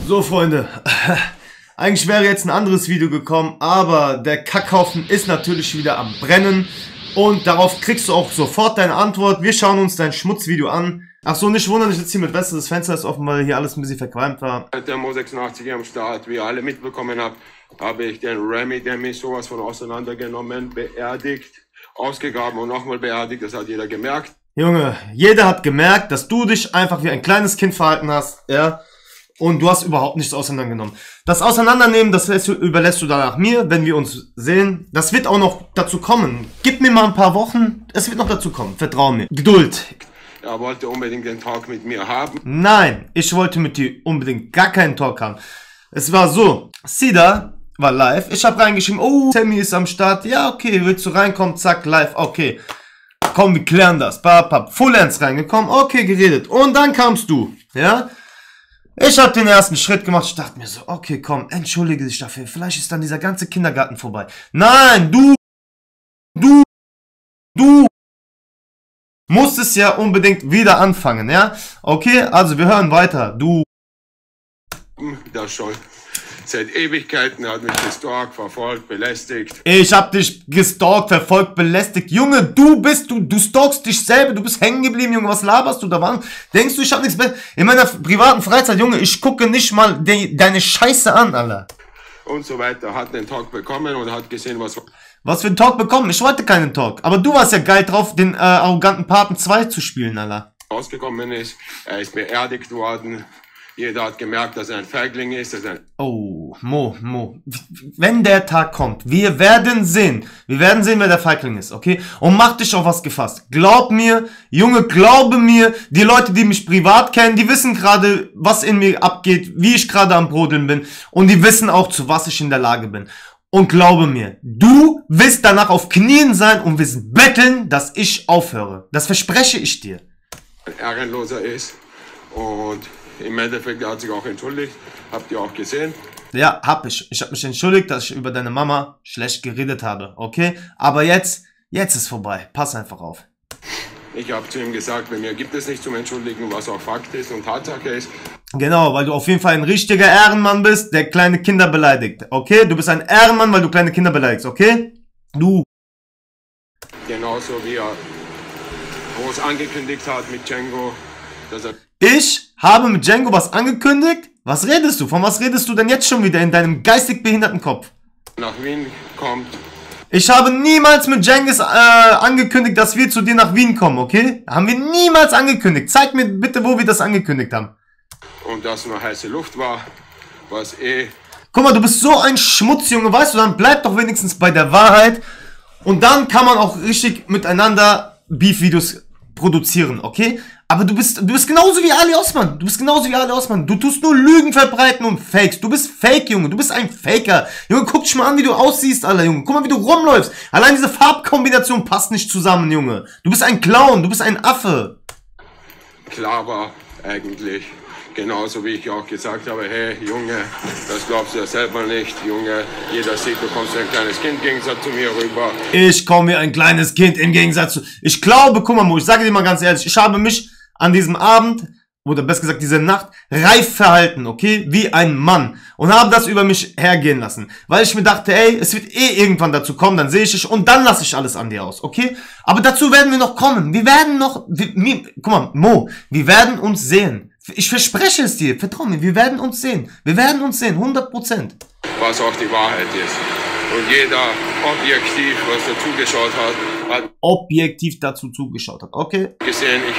So, Freunde, eigentlich wäre jetzt ein anderes Video gekommen, aber der Kackhaufen ist natürlich wieder am Brennen und darauf kriegst du auch sofort deine Antwort. Wir schauen uns dein Schmutzvideo an. Ach so, nicht wundern, ich sitze hier mit Weste, das Fenster ist offen, weil hier alles ein bisschen verqualmt war. Der Mo 86 am Start, wie ihr alle mitbekommen habt, habe ich den Remy, der mich sowas von auseinandergenommen, beerdigt, ausgegraben und nochmal beerdigt, das hat jeder gemerkt. Junge, jeder hat gemerkt, dass du dich einfach wie ein kleines Kind verhalten hast, ja, und du hast überhaupt nichts auseinandergenommen. Das Auseinandernehmen, das überlässt du danach mir, wenn wir uns sehen. Das wird auch noch dazu kommen. Gib mir mal ein paar Wochen, es wird noch dazu kommen, vertrau mir. Geduld. Er wollte unbedingt den Talk mit mir haben. Nein, ich wollte mit dir unbedingt gar keinen Talk haben. Es war so, Sida war live, ich habe reingeschrieben, oh, Sammy ist am Start, ja okay, willst du reinkommen, zack, live, okay. Komm, wir klären das, Fullands reingekommen, okay, geredet. Und dann kamst du, ja. Ich habe den ersten Schritt gemacht, ich dachte mir so, okay, komm, entschuldige dich dafür, vielleicht ist dann dieser ganze Kindergarten vorbei. Nein, du musstest ja unbedingt wieder anfangen, ja? Okay, also wir hören weiter, du. Das schon seit Ewigkeiten hat mich gestalkt, verfolgt, belästigt. Ich hab dich gestalkt, verfolgt, belästigt. Junge, du stalkst dich selber, du bist hängen geblieben, Junge, was laberst du da? Denkst du, ich hab nichts mehr? In meiner privaten Freizeit, Junge, ich gucke nicht mal deine Scheiße an, Alter. Und so weiter, hat den Talk bekommen und hat gesehen, was für ein Talk bekommen? Ich wollte keinen Talk. Aber du warst ja geil drauf, den arroganten Paten 2 zu spielen, Alter. Rausgekommen ist. Er ist beerdigt worden. Jeder hat gemerkt, dass er ein Feigling ist. Oh, Mo. Wenn der Tag kommt, wir werden sehen, wer der Feigling ist, okay? Und mach dich auf was gefasst. Glaub mir, Junge, glaube mir, die Leute, die mich privat kennen, die wissen gerade, was in mir abgeht, wie ich gerade am Brodeln bin. Und die wissen auch, zu was ich in der Lage bin. Und glaube mir, du wirst danach auf Knien sein und wirst betteln, dass ich aufhöre. Das verspreche ich dir. Ein Ehrenloser ist. Und im Endeffekt, er hat sich auch entschuldigt. Habt ihr auch gesehen? Ja, hab ich. Ich habe mich entschuldigt, dass ich über deine Mama schlecht geredet habe, okay? Aber jetzt ist vorbei. Pass einfach auf. Ich habe zu ihm gesagt, bei mir gibt es nichts zum Entschuldigen, was auch Fakt ist und Tatsache ist. Genau, weil du auf jeden Fall ein richtiger Ehrenmann bist, der kleine Kinder beleidigt, okay? Du bist ein Ehrenmann, weil du kleine Kinder beleidigst, okay? Du. Genauso wie er groß angekündigt hat mit Django, dass er... Ich habe mit Django was angekündigt? Was redest du? Von was redest du denn jetzt schon wieder in deinem geistig behinderten Kopf? Nach Wien kommt. Ich habe niemals mit Cengiz angekündigt, dass wir zu dir nach Wien kommen, okay? Haben wir niemals angekündigt. Zeig mir bitte, wo wir das angekündigt haben. Und dass nur heiße Luft war, was Guck mal, du bist so ein Schmutzjunge, weißt du, dann bleib doch wenigstens bei der Wahrheit. Und dann kann man auch richtig miteinander Beef-Videos produzieren, okay? Aber du bist genauso wie Ali Osman. Du tust nur Lügen verbreiten und Fakes. Du bist Fake, Junge. Du bist ein Faker. Junge, guck dich mal an, wie du aussiehst, Alter, Junge. Guck mal, wie du rumläufst. Allein diese Farbkombination passt nicht zusammen, Junge. Du bist ein Clown. Du bist ein Affe. Klar war eigentlich. Genauso wie ich auch gesagt habe, hey, Junge, das glaubst du ja selber nicht, Junge. Jeder sieht, du kommst wie ein kleines Kind im Gegensatz zu mir rüber. Ich komme wie ein kleines Kind im Gegensatz zu... Ich glaube, guck mal, Mo, ich sage dir mal ganz ehrlich, ich habe mich an diesem Abend, oder besser gesagt diese Nacht, reif verhalten, okay? Wie ein Mann. Und habe das über mich hergehen lassen. Weil ich mir dachte, ey, es wird eh irgendwann dazu kommen, dann sehe ich dich und dann lasse ich alles an dir aus, okay? Aber dazu werden wir noch kommen. Wir werden noch... guck mal, Mo, wir werden uns sehen. Ich verspreche es dir, vertrau mir, wir werden uns sehen. 100%. Was auch die Wahrheit ist. Und jeder objektiv, was dazu geschaut hat, objektiv dazu zugeschaut hat, okay? Gesehen, ich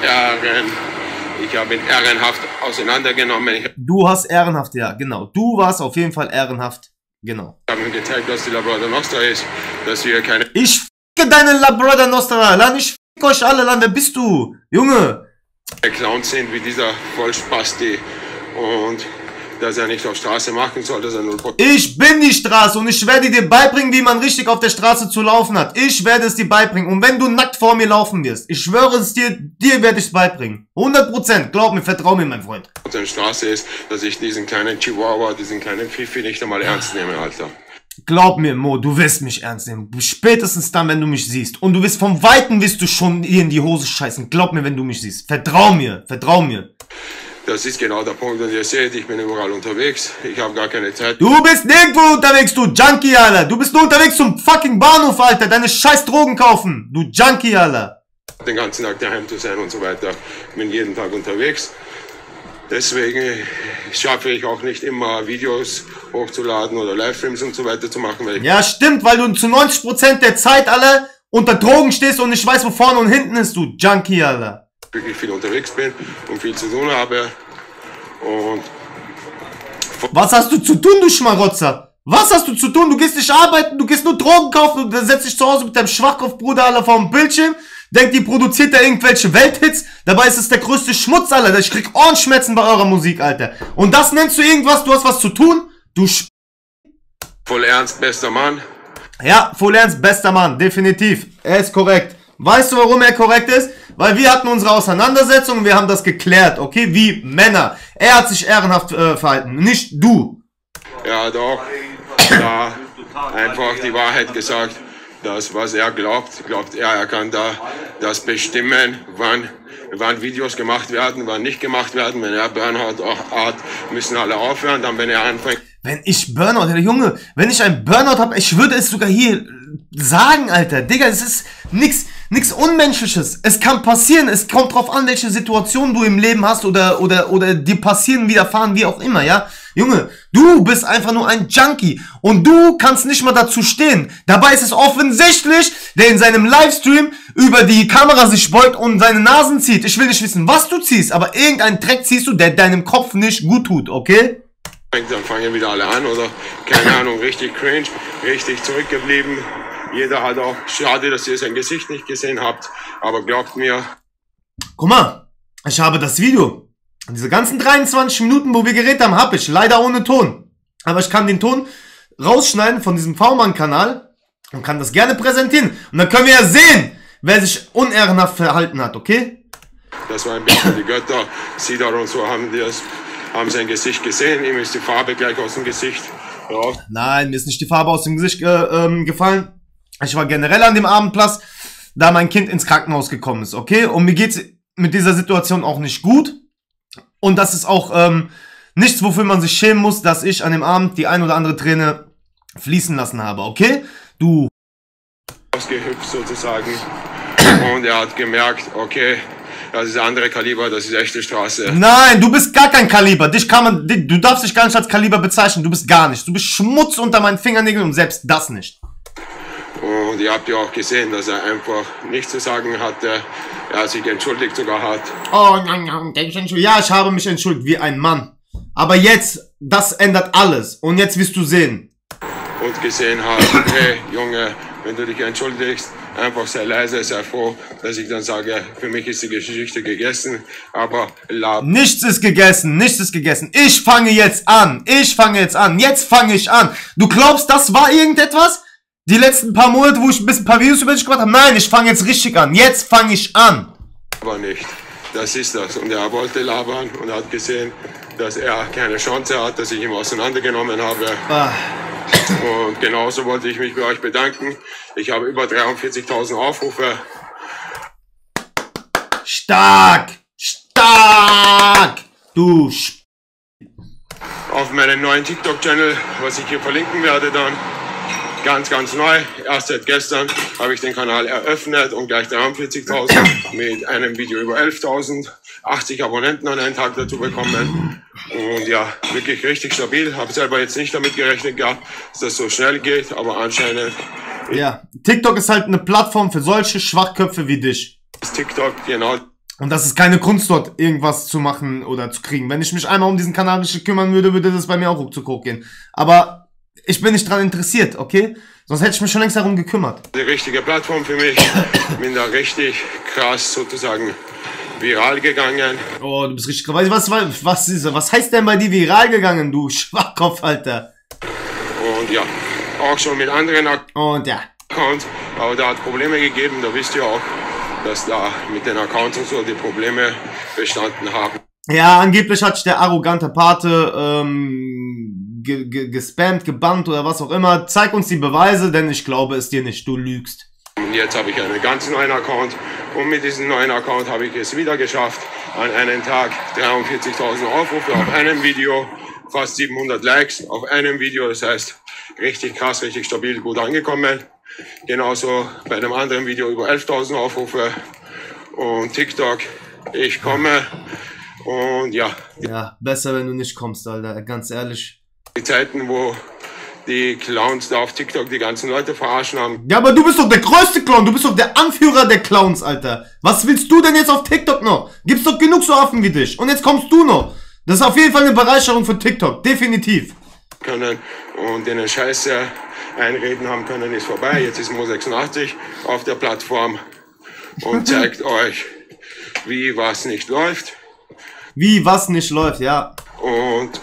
habe ihn ehrenhaft auseinandergenommen. Du hast ehrenhaft, ja, genau. Du warst auf jeden Fall ehrenhaft, genau. Ich habe ihm gezeigt, dass die La Brother Nostra ist, dass wir keine... Ich ficke deine La Brother Nostra, Lan, ich fick euch alle, Lan, wer bist du? Junge! Clowns sind wie dieser Vollspasti und dass er nicht auf Straße machen soll, dass er nur... Ich bin die Straße und ich werde dir beibringen, wie man richtig auf der Straße zu laufen hat. Ich werde es dir beibringen und wenn du nackt vor mir laufen wirst, ich schwöre es dir, werde ich es beibringen. 100%, glaub mir, vertrau mir, mein Freund. Auf der Straße ist, dass ich diesen kleinen Chihuahua, diesen kleinen Fifi nicht einmal ernst nehme, Alter. Glaub mir, Mo, du wirst mich ernst nehmen. Spätestens dann, wenn du mich siehst. Und du wirst vom Weiten wirst du schon ihr in die Hose scheißen. Glaub mir, wenn du mich siehst. Vertrau mir, vertrau mir. Das ist genau der Punkt. Und ihr seht, ich bin überall unterwegs. Ich habe gar keine Zeit. Du bist nirgendwo unterwegs, du Junkie, Alter. Du bist nur unterwegs zum fucking Bahnhof, Alter. Deine scheiß Drogen kaufen. Du Junkie, Alter. Den ganzen Tag daheim zu sein und so weiter. Ich bin jeden Tag unterwegs. Deswegen schaffe ich auch nicht immer Videos hochzuladen oder Livestreams und so weiter zu machen. Weil ja, stimmt, weil du zu 90% der Zeit, Alter, unter Drogen stehst und nicht weißt, wo vorne und hinten ist, du Junkie, Alter. Wirklich viel unterwegs bin und viel zu tun habe. Und was hast du zu tun, du Schmarotzer? Was hast du zu tun? Du gehst nicht arbeiten, du gehst nur Drogen kaufen und dann setzt dich zu Hause mit deinem Schwachkopfbruder, Alter, vor dem Bildschirm. Denkt, die produziert da irgendwelche Welthits. Dabei ist es der größte Schmutz, Alter. Ich krieg Ohrenschmerzen bei eurer Musik, Alter. Und das nennst du irgendwas? Du hast was zu tun? Du voll ernst, bester Mann. Ja, voll ernst, bester Mann. Definitiv. Er ist korrekt. Weißt du, warum er korrekt ist? Weil wir hatten unsere Auseinandersetzung und wir haben das geklärt, okay? Wie Männer. Er hat sich ehrenhaft verhalten, nicht du. Ja, doch. Da einfach die Wahrheit gesagt. Das, was er glaubt er, er kann da das bestimmen, wann Videos gemacht werden, wann nicht gemacht werden. Wenn er Burnout hat, müssen alle aufhören. Dann, wenn er anfängt. Wenn ich Burnout, der Junge, wenn ich einen Burnout habe, ich würde es sogar hier sagen, Alter. Digga, es ist nix Unmenschliches. Es kann passieren. Es kommt drauf an, welche Situation du im Leben hast oder die passieren, widerfahren, wie auch immer, ja? Junge, du bist einfach nur ein Junkie und du kannst nicht mal dazu stehen. Dabei ist es offensichtlich, der in seinem Livestream über die Kamera sich beugt und seine Nasen zieht. Ich will nicht wissen, was du ziehst, aber irgendeinen Dreck ziehst du, der deinem Kopf nicht gut tut, okay? Dann fangen wieder alle an oder, keine Ahnung, richtig cringe, richtig zurückgeblieben. Jeder hat auch, schade, dass ihr sein Gesicht nicht gesehen habt, aber glaubt mir. Guck mal, ich habe das Video. Diese ganzen 23 Minuten, wo wir geredet haben, habe ich. Leider ohne Ton. Aber ich kann den Ton rausschneiden von diesem V-Mann-Kanal und kann das gerne präsentieren. Und dann können wir ja sehen, wer sich unehrenhaft verhalten hat, okay? Das war ein bisschen die Götter. Sidar und so haben sein Gesicht gesehen. Ihm ist die Farbe gleich aus dem Gesicht raus. Nein, mir ist nicht die Farbe aus dem Gesicht gefallen. Ich war generell an dem Abendplatz, da mein Kind ins Krankenhaus gekommen ist, okay? Und mir geht's mit dieser Situation auch nicht gut. Und das ist auch nichts, wofür man sich schämen muss, dass ich an dem Abend die ein oder andere Träne fließen lassen habe, okay? Du. Ausgehüpft sozusagen. Und er hat gemerkt, okay, das ist andere Kaliber, das ist echte Straße. Nein, du bist gar kein Kaliber. Du darfst dich gar nicht als Kaliber bezeichnen. Du bist gar nicht. Du bist Schmutz unter meinen Fingernägeln und selbst das nicht. Und ihr habt ja auch gesehen, dass er einfach nichts zu sagen hatte. Er sich entschuldigt sogar hat. Oh nein, ja, ich habe mich entschuldigt wie ein Mann. Aber jetzt, das ändert alles. Und jetzt wirst du sehen. Und gesehen hat, hey Junge, wenn du dich entschuldigst, einfach sei leise, sei froh, dass ich dann sage, für mich ist die Geschichte gegessen, aber nichts ist gegessen, nichts ist gegessen. Ich fange jetzt an, jetzt fange ich an. Du glaubst, das war irgendetwas? Die letzten paar Monate, wo ich ein paar Videos über dich gemacht habe? Nein, ich fange jetzt richtig an. Jetzt fange ich an. Aber nicht. Das ist das. Und er wollte labern und hat gesehen, dass er keine Chance hat, dass ich ihn auseinandergenommen habe. Und genauso wollte ich mich bei euch bedanken. Ich habe über 43.000 Aufrufe. Stark! Du auf meinen neuen TikTok-Channel, was ich hier verlinken werde dann. Ganz neu. Erst seit gestern habe ich den Kanal eröffnet und gleich 43.000 mit einem Video über 11.000. 80 Abonnenten an einen Tag dazu bekommen. Und ja, wirklich richtig stabil. Habe selber jetzt nicht damit gerechnet gehabt, dass das so schnell geht, aber anscheinend. Ja, TikTok ist halt eine Plattform für solche Schwachköpfe wie dich. Ist TikTok, genau. Und das ist keine Kunst, dort irgendwas zu machen oder zu kriegen. Wenn ich mich einmal um diesen Kanal nicht kümmern würde, würde das bei mir auch ruckzuck hochgehen. Aber ich bin nicht dran interessiert, okay? Sonst hätte ich mich schon längst darum gekümmert. Die richtige Plattform für mich. Bin da richtig krass sozusagen viral gegangen. Oh, du bist richtig krass. Was heißt denn bei dir viral gegangen, du Schwachkopf, Alter? Und ja, auch schon mit anderen Und ja. Accounts. Aber da hat Probleme gegeben. Da wisst ihr auch, dass da mit den Accounts und so die Probleme bestanden haben. Ja, angeblich hat sich der arrogante Pate gespammt, gebannt oder was auch immer. Zeig uns die Beweise, denn ich glaube es dir nicht. Du lügst. Und jetzt habe ich einen ganz neuen Account und mit diesem neuen Account habe ich es wieder geschafft, an einem Tag 43.000 Aufrufe auf einem Video, fast 700 Likes auf einem Video. Das heißt, richtig krass, richtig stabil, gut angekommen. Genauso bei einem anderen Video über 11.000 Aufrufe. Und TikTok, ich komme. Und ja. Ja, besser, wenn du nicht kommst, Alter, ganz ehrlich. Die Zeiten, wo die Clowns da auf TikTok die ganzen Leute verarschen haben. Ja, aber du bist doch der größte Clown, du bist doch der Anführer der Clowns, Alter. Was willst du denn jetzt auf TikTok noch? Gibt's doch genug so Affen wie dich. Und jetzt kommst du noch. Das ist auf jeden Fall eine Bereicherung für TikTok, definitiv. Können und denen Scheiße einreden haben können, ist vorbei. Jetzt ist Mo86 auf der Plattform und zeigt euch, wie was nicht läuft. Wie was nicht läuft, ja. Und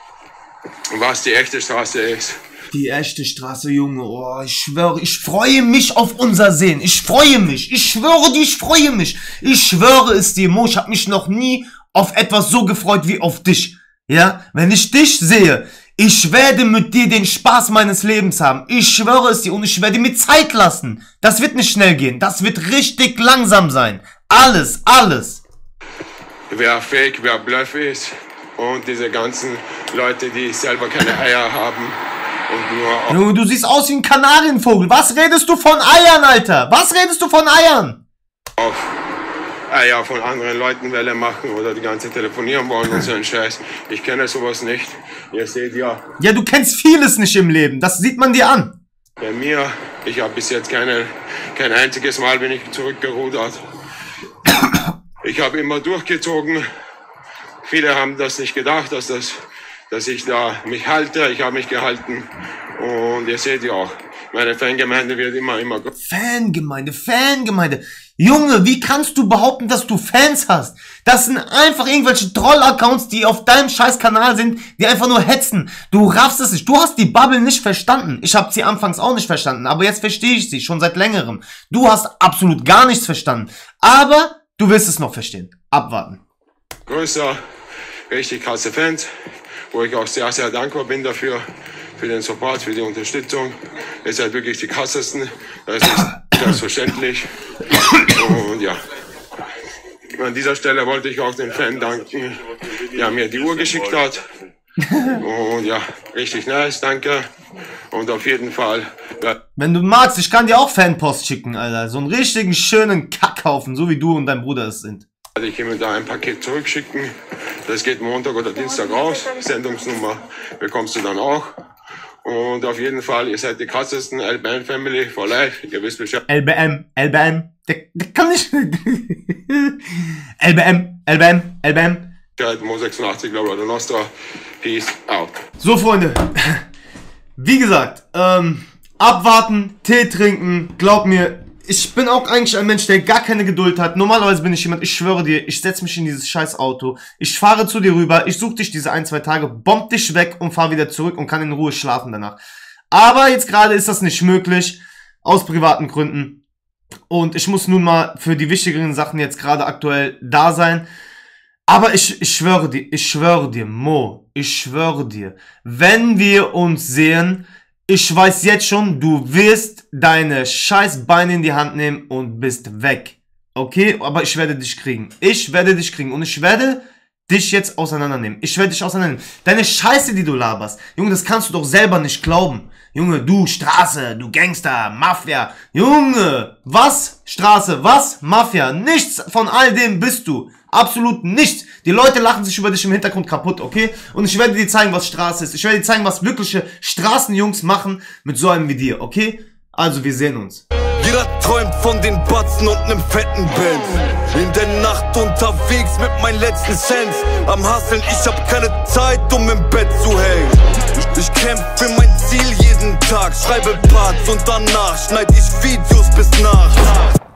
was die echte Straße ist. Die echte Straße, Junge, oh, ich schwöre, ich freue mich auf unser Sehen. Ich freue mich, ich schwöre dir, ich freue mich. Ich schwöre es dir, Mo, ich habe mich noch nie auf etwas so gefreut wie auf dich. Ja, wenn ich dich sehe, ich werde mit dir den Spaß meines Lebens haben. Ich schwöre es dir und ich werde mir Zeit lassen. Das wird nicht schnell gehen, das wird richtig langsam sein. Alles, alles. Wer Fake, wer Bluff ist und diese ganzen Leute, die selber keine Eier haben und nur... Du siehst aus wie ein Kanarienvogel. Was redest du von Eiern, Alter? Was redest du von Eiern? Auf Eier von anderen Leuten Welle machen oder die ganze telefonieren wollen und so ein Scheiß. Ich kenne sowas nicht. Ihr seht ja... Ja, du kennst vieles nicht im Leben. Das sieht man dir an. Bei mir, ich habe bis jetzt kein einziges Mal bin ich zurückgerudert. Ich habe immer durchgezogen. Viele haben das nicht gedacht, dass ich da mich halte. Ich habe mich gehalten. Und ihr seht ja auch, meine Fangemeinde wird immer größer. Fangemeinde. Junge, wie kannst du behaupten, dass du Fans hast? Das sind einfach irgendwelche Troll-Accounts, die auf deinem scheiß Kanal sind, die einfach nur hetzen. Du raffst es nicht. Du hast die Bubble nicht verstanden. Ich habe sie anfangs auch nicht verstanden, aber jetzt verstehe ich sie schon seit längerem. Du hast absolut gar nichts verstanden. Aber du wirst es noch verstehen. Abwarten. Größer, richtig krasse Fans, wo ich auch sehr, sehr dankbar bin dafür, für den Support, für die Unterstützung. Ihr seid wirklich die krassesten, das ist selbstverständlich. Und ja, an dieser Stelle wollte ich auch den Fan danken, der mir die Uhr geschickt hat. Und ja, richtig nice, danke. Und auf jeden Fall... Ja. Wenn du magst, ich kann dir auch Fanpost schicken, Alter. So einen richtigen, schönen Kackhaufen, so wie du und dein Bruder es sind. Ich kann mir da ein Paket zurückschicken. Das geht Montag oder Dienstag raus. Sendungsnummer bekommst du dann auch. Und auf jeden Fall, ihr seid die krassesten LBM Family for life. Ihr wisst Bescheid. LBM. Der kann nicht. LBM. Mo86, La Nostra. Peace out. So, Freunde. Wie gesagt, abwarten, Tee trinken. Glaub mir, ich bin auch eigentlich ein Mensch, der gar keine Geduld hat. Normalerweise bin ich jemand, ich schwöre dir, ich setze mich in dieses scheiß Auto. Ich fahre zu dir rüber, ich suche dich diese 1-2 Tage, bomb dich weg und fahre wieder zurück und kann in Ruhe schlafen danach. Aber jetzt gerade ist das nicht möglich, aus privaten Gründen. Und ich muss nun mal für die wichtigeren Sachen jetzt gerade aktuell da sein. Aber ich schwöre dir, Mo, ich schwöre dir, wenn wir uns sehen, ich weiß jetzt schon, du wirst deine scheiß Beine in die Hand nehmen und bist weg. Okay? Aber ich werde dich kriegen. Und ich werde dich jetzt auseinandernehmen. Deine Scheiße, die du laberst. Junge, das kannst du doch selber nicht glauben. Junge, du Straße, du Gangster, Mafia. Junge, was? Straße, was? Mafia. Nichts von all dem bist du. Absolut nichts. Die Leute lachen sich über dich im Hintergrund kaputt, okay? Und ich werde dir zeigen, was Straße ist. Ich werde dir zeigen, was wirkliche Straßenjungs machen mit so einem wie dir, okay? Also, wir sehen uns. Jeder träumt von den Batzen und nem fetten Benz. In der Nacht unterwegs mit meinen letzten Cents. Am Hustlen, ich hab keine Zeit, um im Bett zu hängen. Ich kämpf für mein Ziel jeden Tag, schreibe Parts und danach schneid ich Videos bis nach.